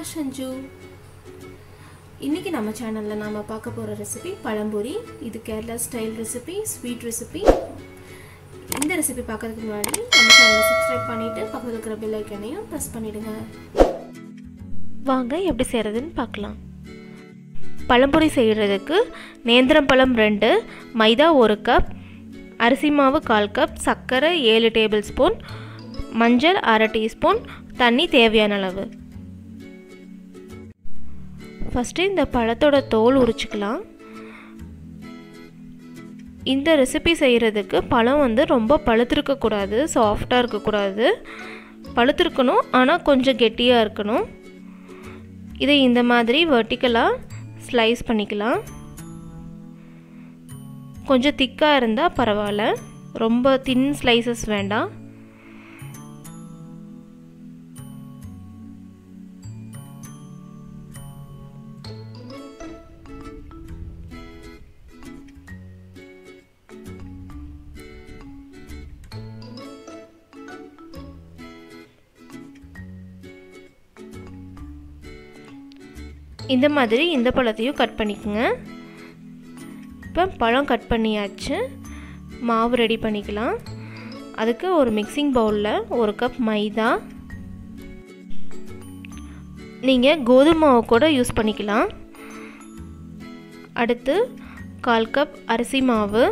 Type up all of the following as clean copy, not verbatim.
நான் சஞ்சு. இன்னைக்கு நம்ம சேனல்ல நாம பார்க்க போற ரெசிபி பழம்பொரி. இது Kerala style recipe, sweet recipe. இந்த ரெசிபி பார்க்கிறதுக்கு முன்னாடி நம்ம சேனலை சப்ஸ்கிரைப் பண்ணிட்டு பக்கத்துல இருக்கிற பெல் ஐகானையும் பிரஸ் பண்ணிடுங்க. வாங்க எப்படி செய்யறதுன்னு பார்க்கலாம். பழம்பொரி செய்யறதுக்கு நேந்திரம் பழம் 2, மைதா 1 கப், அரிசி மாவு 1/4 கப், சர்க்கரை 7 டேபிள் ஸ்பூன், மஞ்சள் 1/2 டீஸ்பூன், தண்ணி தேவையான அளவு. ஃபஸ்ட்டு இந்த பழத்தோட தோல் உரிச்சுக்கலாம். இந்த ரெசிபி செய்கிறதுக்கு பழம் ரொம்ப பழுத்திருக்கக்கூடாது, சாஃப்டாக இருக்கக்கூடாது. பழுத்திருக்கணும், ஆனால் கொஞ்சம் கெட்டியாக இருக்கணும். இதை இந்த மாதிரி வெர்டிக்கலாக ஸ்லைஸ் பண்ணிக்கலாம். கொஞ்சம் திக்காக இருந்தால் பரவாயில்ல, ரொம்ப தின் ஸ்லைசஸ் வேண்டாம். இந்த மாதிரி இந்த பழத்தையும் கட் பண்ணிக்கோங்க. இப்போ பழம் கட் பண்ணியாச்சு. மாவு ரெடி பண்ணிக்கலாம். அதுக்கு ஒரு மிக்சிங் பவுலில் 1 கப் மைதா, நீங்கள் கோதுமை மாவு கூட யூஸ் பண்ணிக்கலாம். அடுத்து 1/4 கப் அரிசி மாவு,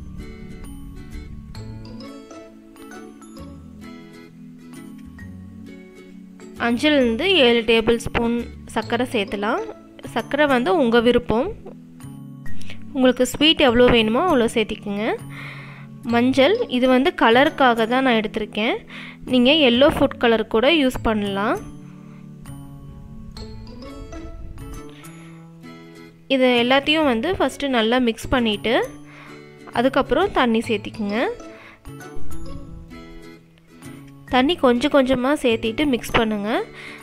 அஞ்சிலிருந்து 7 டேபிள் ஸ்பூன் சர்க்கரை சேர்த்துலாம். சர்க்கரை உங்கள் விருப்பம், உங்களுக்கு ஸ்வீட் எவ்வளோ வேணுமோ அவ்வளோ சேர்த்திக்குங்க. மஞ்சள் இது கலருக்காக தான் நான் எடுத்திருக்கேன். நீங்கள் எல்லோ ஃபுட் கலர் கூட யூஸ் பண்ணலாம். இது எல்லாத்தையும் ஃபஸ்ட்டு நல்லா மிக்ஸ் பண்ணிவிட்டு அதுக்கப்புறம் தண்ணி சேர்த்திக்குங்க. தண்ணி கொஞ்சம் கொஞ்சமாக சேர்த்திட்டு மிக்ஸ் பண்ணுங்கள்.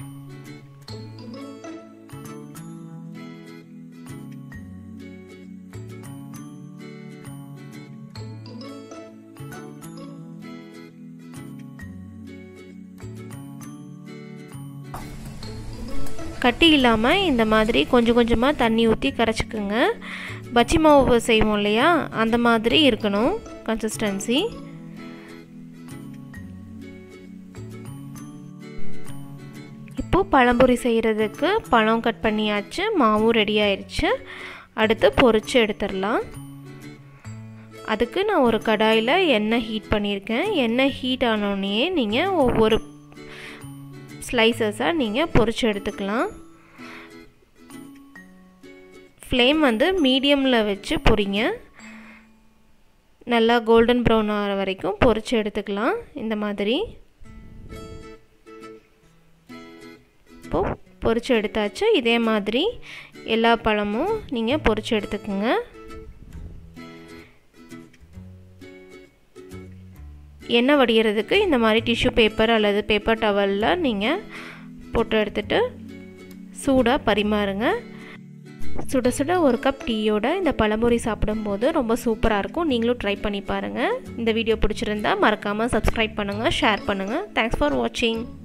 கட்டி இல்லாமல் இந்த மாதிரி கொஞ்சம் கொஞ்சமாக தண்ணி ஊற்றி கரைச்சிக்குங்க. பச்சி மாவு செய்வோம் இல்லையா, அந்த மாதிரி இருக்கணும் கன்சிஸ்டன்சி. இப்போது பழம்பொரி செய்கிறதுக்கு பழம் கட் பண்ணியாச்சு, மாவும் ரெடி ஆயிடுச்சு. அடுத்து பொரிச்சு எடுத்துடலாம். அதுக்கு நான் ஒரு கடாயில் எண்ணெய் ஹீட் பண்ணியிருக்கேன். எண்ணெய் ஹீட் ஆனோடனே நீங்கள் ஒவ்வொரு ஸ்லைசஸாக நீங்கள் பொரிச்சு எடுத்துக்கலாம். ஃப்ளேம் மீடியமில் வச்சு பொரிங்க. நல்லா கோல்டன் ப்ரௌன் ஆகிற வரைக்கும் பொரிச்சு எடுத்துக்கலாம். இந்த மாதிரி இப்போது பொரிச்சு எடுத்தாச்சு. இதே மாதிரி எல்லா பழமும் நீங்கள் பொரிச்சு எடுத்துக்கோங்க. எண்ணெய் வடிகிறதுக்கு இந்த மாதிரி டிஷ்யூ பேப்பர் அல்லது பேப்பர் டவலில் நீங்கள் போட்டு எடுத்துகிட்டு சூடாக பரிமாறுங்க. சுட சுட 1 கப் டீயோட இந்த பழம்பொரி சாப்பிடும்போது ரொம்ப சூப்பராக இருக்கும். நீங்களும் ட்ரை பண்ணி பாருங்கள். இந்த வீடியோ பிடிச்சிருந்தா மறக்காமல் சப்ஸ்கிரைப் பண்ணுங்கள், ஷேர் பண்ணுங்கள். தேங்க்ஸ் ஃபார் வாட்சிங்.